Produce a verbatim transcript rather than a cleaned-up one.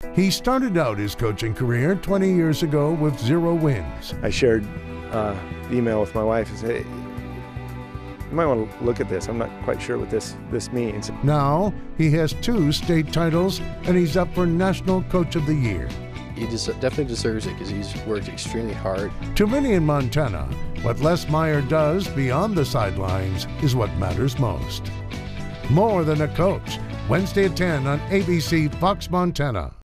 He started out his coaching career twenty years ago with zero wins. I shared uh, the email with my wife and said, hey, you might want to look at this. I'm not quite sure what this, this means. Now he has two state titles and he's up for National Coach of the Year. He des- definitely deserves it because he's worked extremely hard. To many in Montana, what Les Meyer does beyond the sidelines is what matters most. More Than a Coach, Wednesday at ten on A B C Fox Montana.